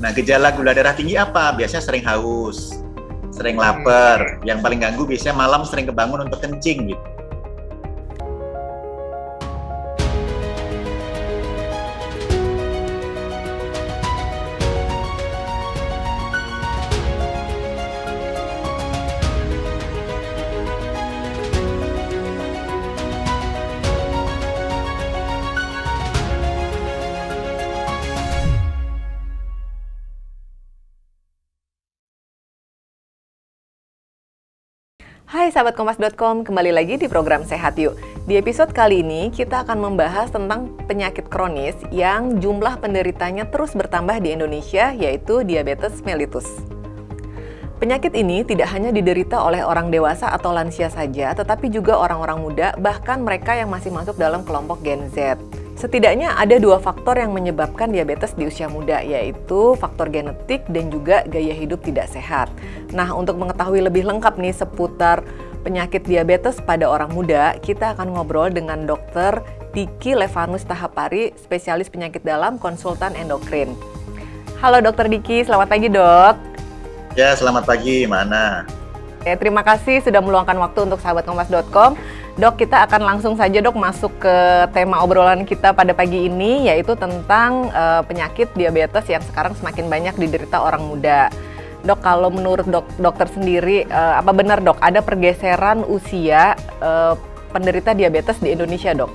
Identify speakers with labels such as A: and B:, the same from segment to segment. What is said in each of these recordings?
A: Nah, gejala gula darah tinggi apa? Biasanya sering haus, sering lapar. Yang paling ganggu biasanya malam sering kebangun untuk kencing gitu.
B: Hai sahabat Kompas.com, kembali lagi di program Sehat Yuk. Di episode kali ini kita akan membahas tentang penyakit kronis yang jumlah penderitanya terus bertambah di Indonesia, yaitu diabetes mellitus. Penyakit ini tidak hanya diderita oleh orang dewasa atau lansia saja, tetapi juga orang-orang muda, bahkan mereka yang masih masuk dalam kelompok Gen Z. Setidaknya ada dua faktor yang menyebabkan diabetes di usia muda, yaitu faktor genetik dan juga gaya hidup tidak sehat. Nah, untuk mengetahui lebih lengkap nih seputar penyakit diabetes pada orang muda, kita akan ngobrol dengan Dr. Diki Levanus Tahapari, spesialis penyakit dalam, konsultan endokrin. Halo Dr. Diki, selamat pagi dok.
A: Ya, selamat pagi, Mana.
B: Terima kasih sudah meluangkan waktu untuk sahabat Kompas.com. Dok, kita akan langsung saja dok masuk ke tema obrolan kita pada pagi ini, yaitu tentang penyakit diabetes yang sekarang semakin banyak diderita orang muda. Dok, kalau menurut dokter sendiri, apa benar dok ada pergeseran usia penderita diabetes di Indonesia dok?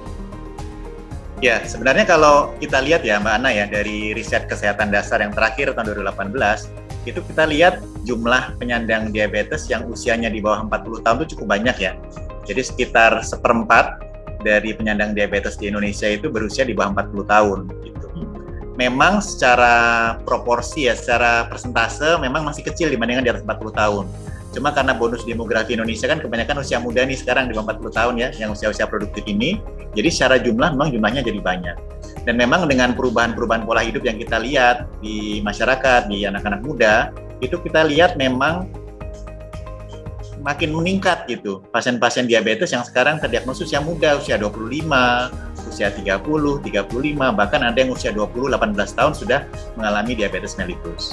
A: Ya, sebenarnya kalau kita lihat ya Mbak Ana ya, dari riset kesehatan dasar yang terakhir tahun 2018, itu kita lihat jumlah penyandang diabetes yang usianya di bawah 40 tahun itu cukup banyak ya. Jadi sekitar 1/4 dari penyandang diabetes di Indonesia itu berusia di bawah 40 tahun gitu. Memang secara proporsi ya, secara persentase memang masih kecil dibandingkan di atas 40 tahun. Cuma karena bonus demografi Indonesia kan kebanyakan usia muda nih sekarang di bawah 40 tahun ya, yang usia-usia produktif ini. Jadi secara jumlah memang jumlahnya jadi banyak. Dan memang dengan perubahan-perubahan pola hidup yang kita lihat di masyarakat, di anak-anak muda, itu kita lihat memang makin meningkat gitu. Pasien-pasien diabetes yang sekarang terdiagnosis usia muda, usia 25, usia 30, 35, bahkan ada yang usia 20, 18 tahun sudah mengalami diabetes mellitus.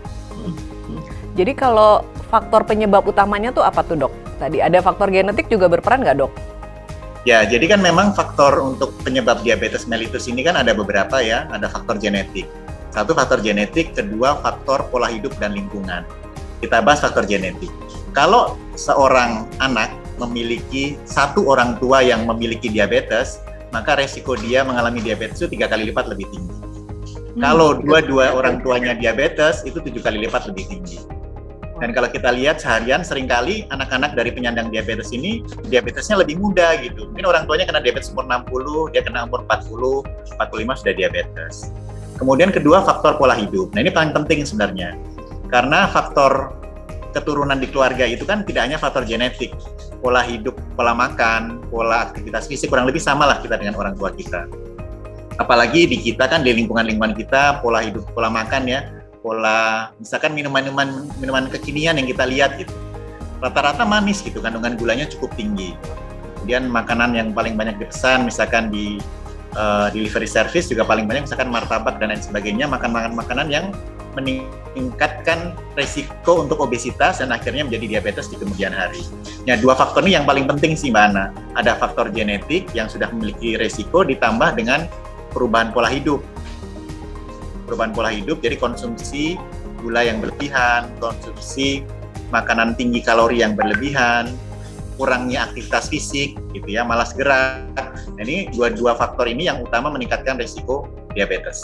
B: Jadi kalau faktor penyebab utamanya tuh apa tuh dok? Tadi ada faktor genetik juga berperan nggak dok?
A: Ya, jadi kan memang faktor untuk penyebab diabetes mellitus ini kan ada beberapa ya, ada faktor genetik. Satu faktor genetik, kedua faktor pola hidup dan lingkungan. Kita bahas faktor genetik. Kalau seorang anak memiliki satu orang tua yang memiliki diabetes, maka resiko dia mengalami diabetes itu 3 kali lipat lebih tinggi. Kalau dua-dua orang tuanya diabetes, itu 7 kali lipat lebih tinggi. Dan kalau kita lihat seharian, seringkali anak-anak dari penyandang diabetes ini, diabetesnya lebih muda gitu. Mungkin orang tuanya kena diabetes umur 60, dia kena umur 40, 45 sudah diabetes. Kemudian kedua, faktor pola hidup. Nah ini paling penting sebenarnya. Karena faktor keturunan di keluarga itu kan tidak hanya faktor genetik. Pola hidup, pola makan, pola aktivitas fisik, kurang lebih sama lah kita dengan orang tua kita. Apalagi di kita kan, di lingkungan-lingkungan kita, pola hidup, pola makan ya, pola misalkan minuman kekinian yang kita lihat gitu, rata-rata manis gitu, kandungan gulanya cukup tinggi. Kemudian makanan yang paling banyak dipesan misalkan di delivery service juga paling banyak misalkan martabak dan lain sebagainya, makanan yang meningkatkan resiko untuk obesitas dan akhirnya menjadi diabetes di kemudian hari. Ya, dua faktor ini yang paling penting sih Mbak Ana. Ada faktor genetik yang sudah memiliki resiko ditambah dengan perubahan pola hidup. Perubahan pola hidup, jadi konsumsi gula yang berlebihan, konsumsi makanan tinggi kalori yang berlebihan, kurangnya aktivitas fisik, gitu ya, malas gerak. Nah, ini dua faktor ini yang utama meningkatkan risiko diabetes.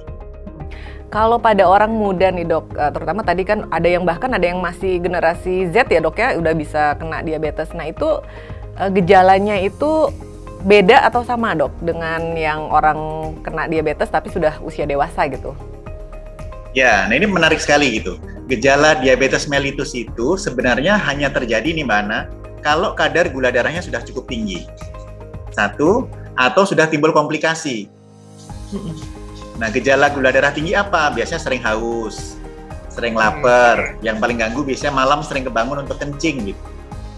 B: Kalau pada orang muda nih dok, terutama tadi kan ada yang bahkan ada yang masih generasi Z ya dok ya, udah bisa kena diabetes. Nah itu gejalanya itu beda atau sama dok dengan yang orang kena diabetes tapi sudah usia dewasa gitu?
A: Ya, nah ini menarik sekali gitu. Gejala diabetes mellitus itu sebenarnya hanya terjadi nih Mbak Ana, kalau kadar gula darahnya sudah cukup tinggi. Satu, atau sudah timbul komplikasi. Nah, gejala gula darah tinggi apa? Biasanya sering haus, sering lapar. Yang paling ganggu biasanya malam sering kebangun untuk kencing gitu.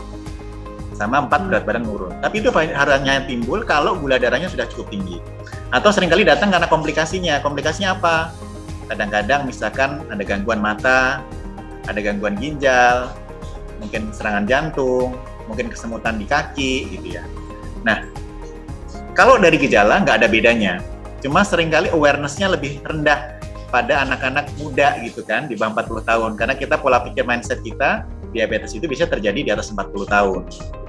A: Sama 4 berat badan turun. Tapi itu hanya timbul kalau gula darahnya sudah cukup tinggi. Atau seringkali datang karena komplikasinya. Komplikasinya apa? Kadang-kadang misalkan ada gangguan mata, ada gangguan ginjal, mungkin serangan jantung, mungkin kesemutan di kaki gitu ya. Nah, kalau dari gejala nggak ada bedanya, cuma seringkali awareness-nya lebih rendah pada anak-anak muda gitu kan, di bawah 40 tahun. Karena kita pola pikir mindset kita, diabetes itu bisa terjadi di atas 40 tahun.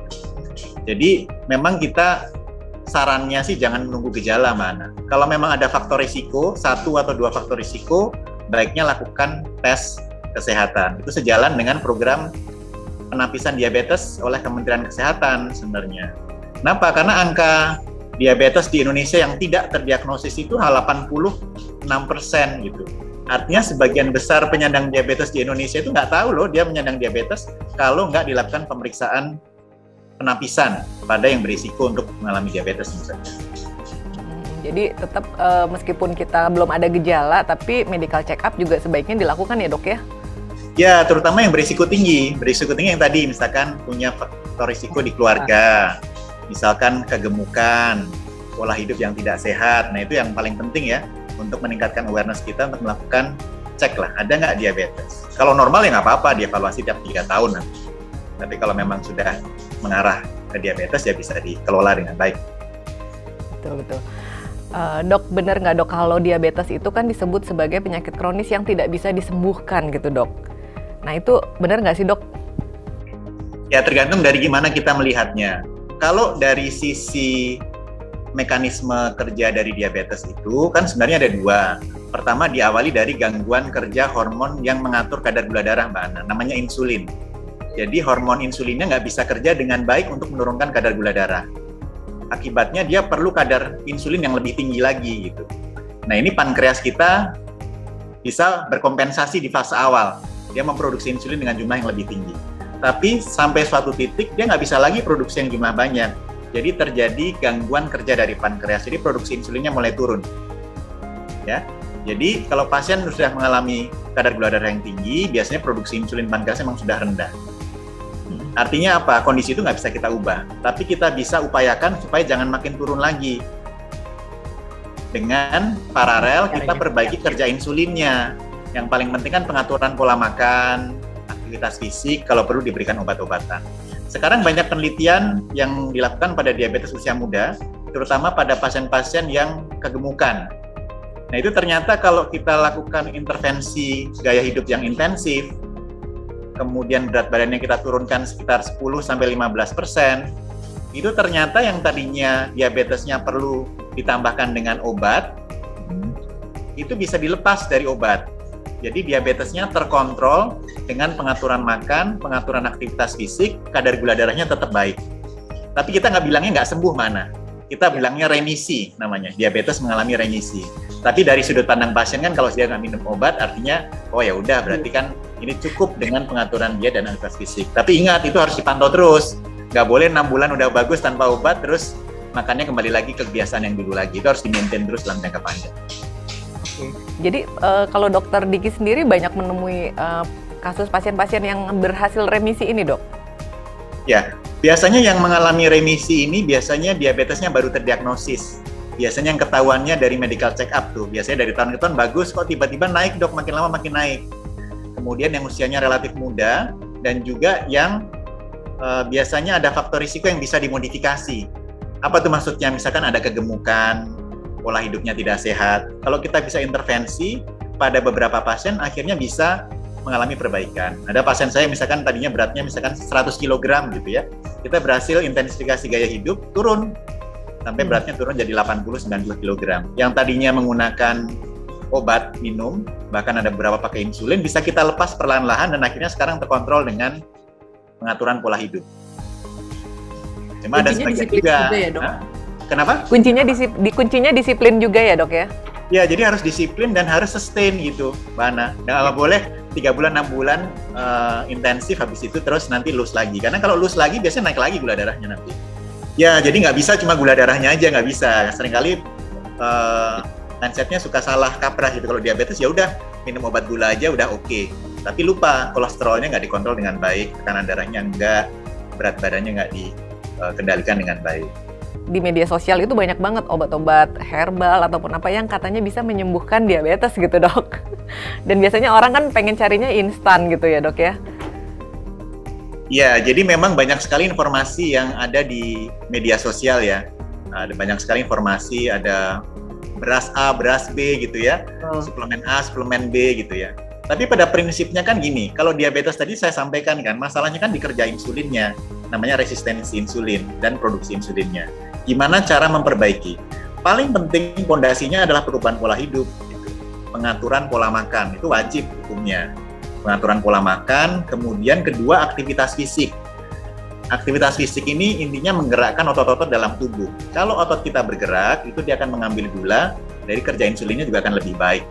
A: Jadi memang kita sarannya sih jangan menunggu gejala mana. Kalau memang ada faktor risiko, 1 atau 2 faktor risiko, baiknya lakukan tes kesehatan. Itu sejalan dengan program penapisan diabetes oleh Kementerian Kesehatan sebenarnya. Kenapa? Karena angka diabetes di Indonesia yang tidak terdiagnosis itu 86% gitu. Artinya sebagian besar penyandang diabetes di Indonesia itu nggak tahu loh dia penyandang diabetes kalau nggak dilakukan pemeriksaan penapisan pada yang berisiko untuk mengalami diabetes misalnya.
B: Jadi tetap meskipun kita belum ada gejala, tapi medical check up juga sebaiknya dilakukan ya dok ya?
A: Ya, terutama yang berisiko tinggi. Berisiko tinggi yang tadi misalkan punya faktor risiko di keluarga, misalkan kegemukan, pola hidup yang tidak sehat. Nah itu yang paling penting ya, untuk meningkatkan awareness kita untuk melakukan cek lah, ada nggak diabetes. Kalau normal ya nggak apa-apa, dievaluasi tiap 3 tahun nanti. Tapi kalau memang sudah mengarah ke diabetes ya bisa dikelola dengan baik.
B: Betul. Dok, benar nggak dok kalau diabetes itu kan disebut sebagai penyakit kronis yang tidak bisa disembuhkan gitu dok? Nah itu benar nggak sih dok?
A: Ya tergantung dari gimana kita melihatnya. Kalau dari sisi mekanisme kerja dari diabetes itu kan sebenarnya ada 2. Pertama diawali dari gangguan kerja hormon yang mengatur kadar gula darah Mbak Ana, namanya insulin. Jadi hormon insulinnya nggak bisa kerja dengan baik untuk menurunkan kadar gula darah. Akibatnya dia perlu kadar insulin yang lebih tinggi lagi gitu. Nah ini pankreas kita bisa berkompensasi di fase awal. Dia memproduksi insulin dengan jumlah yang lebih tinggi. Tapi sampai suatu titik dia nggak bisa lagi produksi yang jumlah banyak. Jadi terjadi gangguan kerja dari pankreas. Jadi produksi insulinnya mulai turun. Ya. Jadi kalau pasien sudah mengalami kadar gula darah yang tinggi, biasanya produksi insulin pankreas memang sudah rendah. Artinya apa? Kondisi itu nggak bisa kita ubah, tapi kita bisa upayakan supaya jangan makin turun lagi. Dengan paralel kita perbaiki kerja insulinnya. Yang paling penting kan pengaturan pola makan, aktivitas fisik, kalau perlu diberikan obat-obatan. Sekarang banyak penelitian yang dilakukan pada diabetes usia muda, terutama pada pasien-pasien yang kegemukan. Nah itu ternyata kalau kita lakukan intervensi gaya hidup yang intensif, kemudian berat badannya kita turunkan sekitar 10-15%, itu ternyata yang tadinya diabetesnya perlu ditambahkan dengan obat, itu bisa dilepas dari obat. Jadi diabetesnya terkontrol dengan pengaturan makan, pengaturan aktivitas fisik, kadar gula darahnya tetap baik. Tapi kita nggak bilangnya nggak sembuh mana. Kita bilangnya remisi namanya, diabetes mengalami remisi. Tapi dari sudut pandang pasien kan kalau dia nggak minum obat, artinya oh ya udah berarti kan ini cukup dengan pengaturan diet dan aktivitas fisik. Tapi ingat itu harus dipantau terus. Nggak boleh 6 bulan udah bagus tanpa obat, terus makannya kembali lagi ke kebiasaan yang dulu lagi. Itu harus di-maintain terus dalam jangka panjang.
B: Jadi kalau dokter Diki sendiri banyak menemui kasus pasien-pasien yang berhasil remisi ini dok?
A: Ya, biasanya yang mengalami remisi ini biasanya diabetesnya baru terdiagnosis. Biasanya yang ketahuannya dari medical check up tuh. Biasanya dari tahun ke tahun bagus kok tiba-tiba naik dok, makin lama makin naik. Kemudian yang usianya relatif muda dan juga yang biasanya ada faktor risiko yang bisa dimodifikasi. Apa tuh maksudnya? Misalkan ada kegemukan, pola hidupnya tidak sehat. Kalau kita bisa intervensi pada beberapa pasien akhirnya bisa mengalami perbaikan. Ada pasien saya misalkan tadinya beratnya misalkan 100 kg gitu ya. Kita berhasil intensifikasi gaya hidup, turun sampai beratnya turun jadi 80-90 kg. Yang tadinya menggunakan obat minum, bahkan ada beberapa pakai insulin, bisa kita lepas perlahan-lahan dan akhirnya sekarang terkontrol dengan pengaturan pola hidup. Cuma ada sebagian juga
B: ya, dok?
A: Kenapa?
B: Kuncinya disiplin juga ya dok ya?
A: Ya, jadi harus disiplin dan harus sustain gitu, Mbak Ana. Dan kalau boleh 3 bulan, 6 bulan intensif, habis itu terus nanti loose lagi. Karena kalau loose lagi biasanya naik lagi gula darahnya nanti. Ya, jadi nggak bisa cuma gula darahnya aja, nggak bisa. Seringkali mindsetnya suka salah kaprah gitu. Kalau diabetes ya udah minum obat gula aja udah oke. Tapi lupa kolesterolnya nggak dikontrol dengan baik, tekanan darahnya enggak, berat badannya nggak dikendalikan dengan baik.
B: di media sosial itu banyak banget obat-obat herbal ataupun apa yang katanya bisa menyembuhkan diabetes gitu dok. Dan biasanya orang kan pengen carinya instan gitu ya dok ya.
A: Ya, jadi memang banyak sekali informasi yang ada di media sosial ya. Ada banyak sekali informasi, ada beras A, beras B gitu ya, suplemen A, suplemen B gitu ya. Tapi pada prinsipnya kan gini, kalau diabetes tadi saya sampaikan kan, masalahnya kan di kerja insulinnya, namanya resistensi insulin dan produksi insulinnya. Gimana cara memperbaiki? Paling penting pondasinya adalah perubahan pola hidup, gitu. Pengaturan pola makan, itu wajib hukumnya. Pengaturan pola makan, kemudian kedua aktivitas fisik. Aktivitas fisik ini intinya menggerakkan otot-otot dalam tubuh. Kalau otot kita bergerak, itu dia akan mengambil gula, dari kerja insulinnya juga akan lebih baik.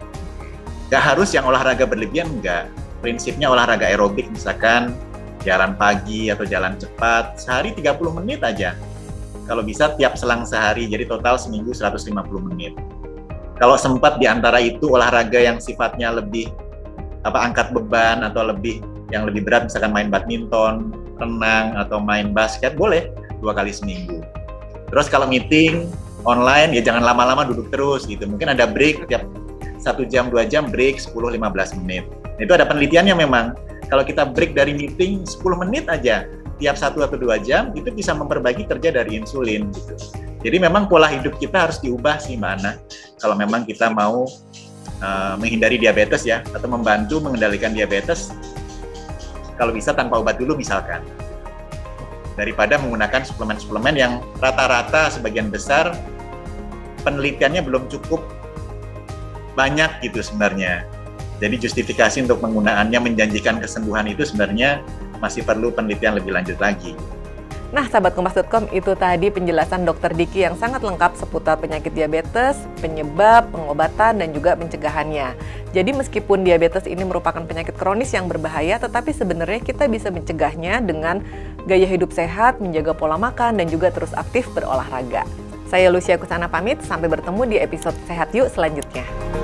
A: Gak harus yang olahraga berlebihan, enggak. Prinsipnya olahraga aerobik, misalkan jalan pagi atau jalan cepat, sehari 30 menit aja. Kalau bisa tiap selang sehari, jadi total seminggu 150 menit. Kalau sempat di antara itu olahraga yang sifatnya lebih angkat beban atau yang lebih berat, misalkan main badminton, renang atau main basket, boleh 2 kali seminggu. Terus kalau meeting online ya jangan lama-lama duduk terus gitu. Mungkin ada break tiap 1 jam 2 jam break 10-15 menit. Itu ada penelitiannya memang. Kalau kita break dari meeting 10 menit aja tiap 1 atau 2 jam itu bisa memperbaiki kerja dari insulin gitu. Jadi memang pola hidup kita harus diubah sih Mbak Ana. Kalau memang kita mau menghindari diabetes ya, atau membantu mengendalikan diabetes, kalau bisa tanpa obat dulu misalkan, daripada menggunakan suplemen-suplemen yang rata-rata sebagian besar penelitiannya belum cukup banyak gitu sebenarnya. Jadi justifikasi untuk penggunaannya menjanjikan kesembuhan itu sebenarnya masih perlu penelitian lebih lanjut lagi.
B: Nah, sahabat Kompas.com, itu tadi penjelasan Dr. Diki yang sangat lengkap seputar penyakit diabetes, penyebab, pengobatan, dan juga pencegahannya. Jadi meskipun diabetes ini merupakan penyakit kronis yang berbahaya, tetapi sebenarnya kita bisa mencegahnya dengan gaya hidup sehat, menjaga pola makan, dan juga terus aktif berolahraga. Saya Lucia Kusana pamit, sampai bertemu di episode Sehat Yuk selanjutnya.